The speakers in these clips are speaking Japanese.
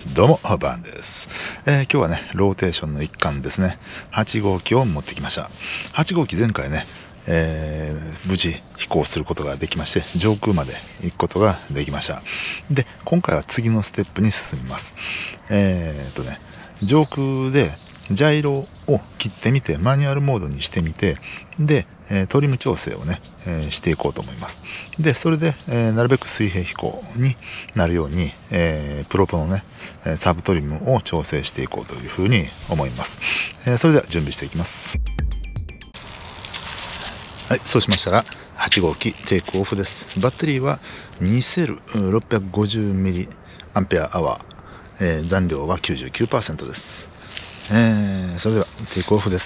どうもバンです。今日はねローテーションの一環ですね、8号機を持ってきました。8号機前回ね、無事飛行することができまして、上空まで行くことができました。で今回は次のステップに進みます。上空でジャイロを切ってみて、マニュアルモードにしてみて、でトリム調整をね、していこうと思います。でそれで、なるべく水平飛行になるように、プロポのねサブトリムを調整していこうというふうに思います。それでは準備していきます。はい、そうしましたら8号機テイクオフです。バッテリーは2セル 650mAh、残量は 99% です。それではテイクオフです。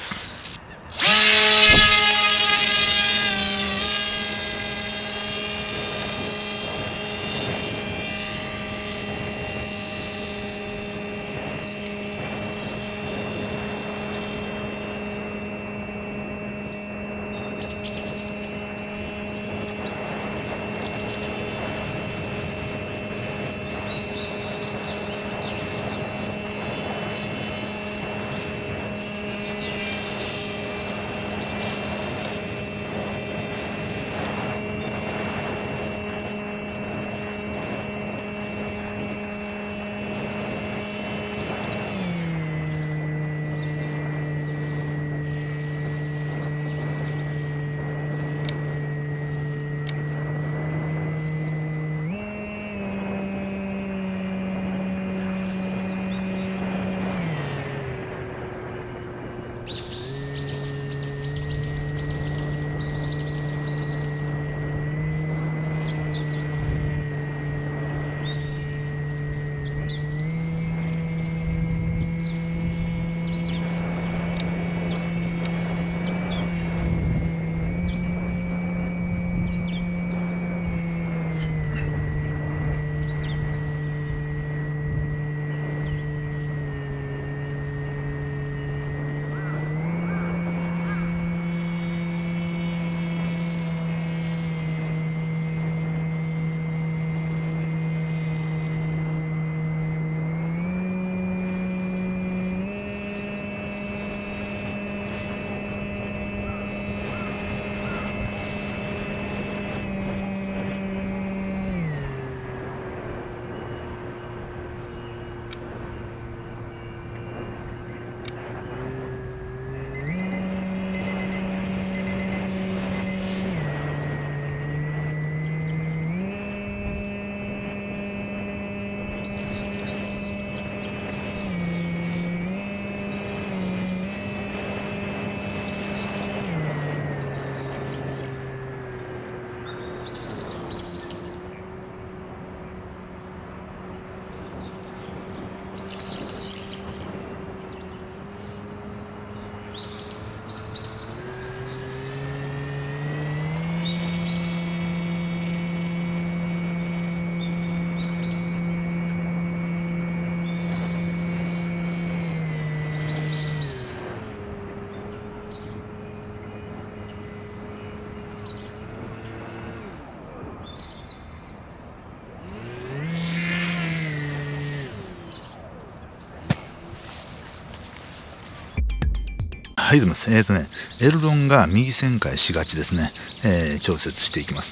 はい、どうもです。エルロンが右旋回しがちですね。調節していきます。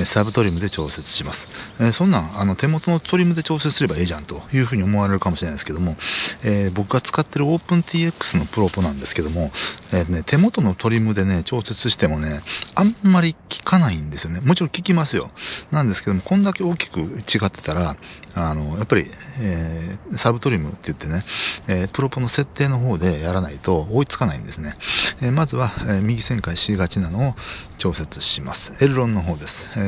サブトリムで調節します。そんなん手元のトリムで調節すればいいじゃんというふうに思われるかもしれないですけども、僕が使ってる OpenTX のプロポなんですけども、手元のトリムでね調節してもねあんまり効かないんですよね。もちろん効きますよ。なんですけども、こんだけ大きく違ってたらやっぱり、サブトリムって言ってね、プロポの設定の方でやらないと追いつかないんですね。まずは、右旋回しがちなのを調節します。エルロンの方です。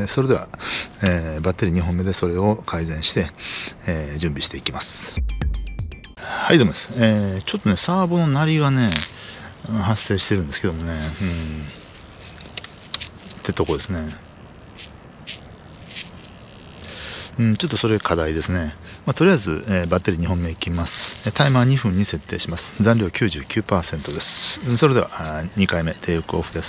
それでは、バッテリー2本目でそれを改善して、準備していきます。はい、どうもです。ちょっとねサーボの鳴りがね発生してるんですけどもね、ってとこですね。ちょっとそれ課題ですね。とりあえず、バッテリー2本目いきます。タイマー2分に設定します。残量 99% です。それでは2回目テイクオフです。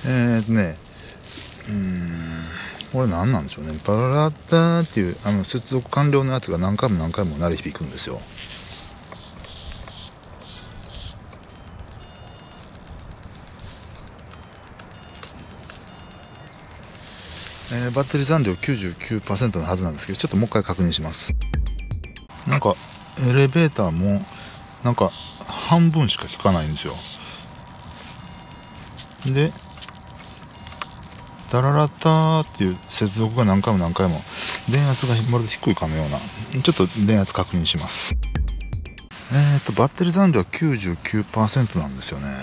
これ何なんでしょうね。パララッターっていう接続完了のやつが何回も何回も鳴り響くんですよ。バッテリー残量 99% のはずなんですけど、ちょっともう一回確認します。なんかエレベーターもなんか半分しか効かないんですよ。でダララッターっていう接続が何回も何回も電圧がまるで低いかのような、ちょっと電圧確認します。バッテリー残量は 99% なんですよね。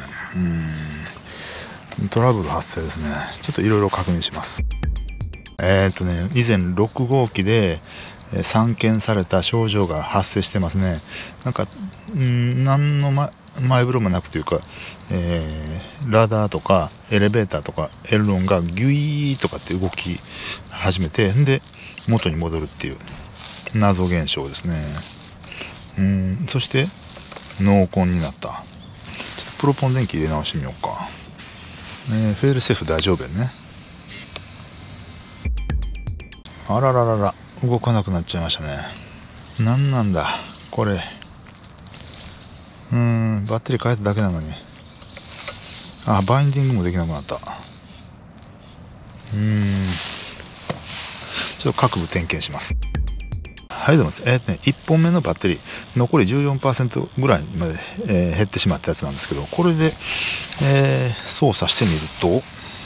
トラブル発生ですね。ちょっといろいろ確認します。以前6号機で散見された症状が発生してますね。なんか何の前触れもなくというか、ラダーとかエレベーターとかエルロンがギュイーとかって動き始めて、で元に戻るっていう謎現象ですね。そして濃紺になった。ちょっとプロポン電気入れ直してみようか。フェールセーフ大丈夫やね。あらららら、動かなくなっちゃいましたね。なんなんだこれ。バッテリー変えただけなのに。バインディングもできなくなった。ちょっと各部点検します。はい、どうもです。1本目のバッテリー残り 14% ぐらいまで、減ってしまったやつなんですけど、これで、操作してみると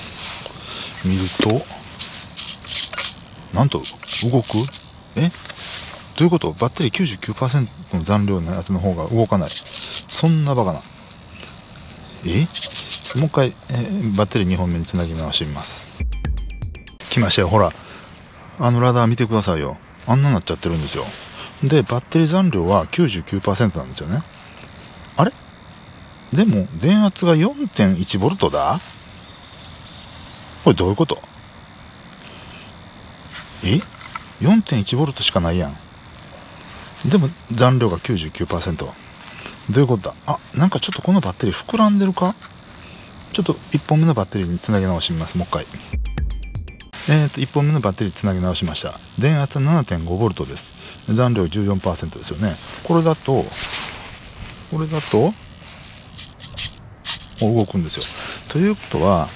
なんと動く。どういうこと？バッテリー 99% の残量のやつの方が動かない。そんなバカな。もう一回、バッテリー2本目につなぎ直してみます。来ましたよ。ほらラダー見てくださいよ。あんななっちゃってるんですよ。でバッテリー残量は 99% なんですよね。あれでも電圧が 4.1V だ。これどういうこと？4.1V しかないやん。でも残量が 99%。どういうことだ？なんかちょっとこのバッテリー膨らんでるか？ちょっと1本目のバッテリーにつなぎ直してみます。もう一回。1本目のバッテリーつなぎ直しました。電圧は 7.5V です。残量 14% ですよね。これだと動くんですよ。ということは、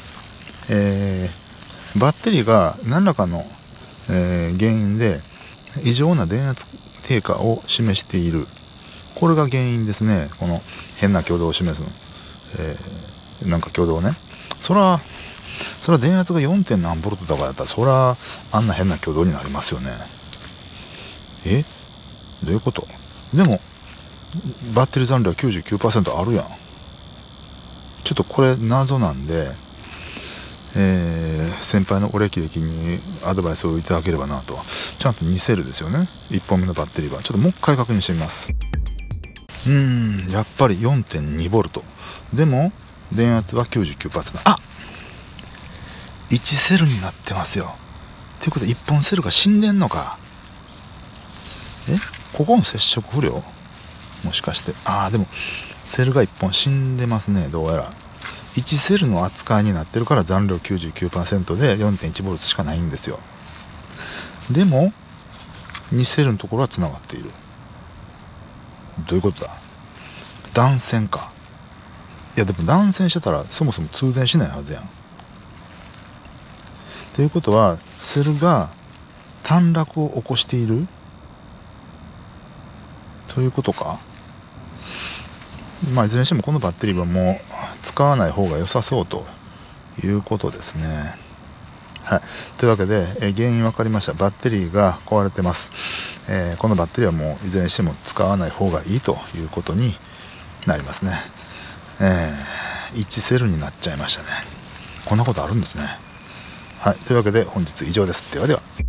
バッテリーが何らかの、原因で異常な電圧低下を示している。これが原因ですね。この変な挙動を示すの、なんか挙動ね。それは電圧が 4. 何ボルトとかだったら、それはあんな変な挙動になりますよね。どういうこと？でもバッテリー残量は 99% あるやん。ちょっとこれ謎なんで、先輩のお歴々にアドバイスをいただければなと。ちゃんと2セルですよね。1本目のバッテリーは。ちょっともう一回確認してみます。やっぱり 4.2V。 でも電圧は 99%。1セルになってますよ。っていうことで1本セルが死んでんのか。ここの接触不良もしかして。でもセルが1本死んでますね。どうやら1セルの扱いになってるから残量 99% で 4.1V しかないんですよ。でも2セルのところはつながっている。どういうことだ？断線か。いやでも断線してたらそもそも通電しないはずやん。ということはセルが短絡を起こしているということか。いずれにしてもこのバッテリーはもう使わない方が良さそうということですね。というわけで、原因分かりました。バッテリーが壊れてます。このバッテリーはもういずれにしても使わない方がいいということになりますね。1セルになっちゃいましたね。こんなことあるんですね。というわけで本日以上です。ではでは。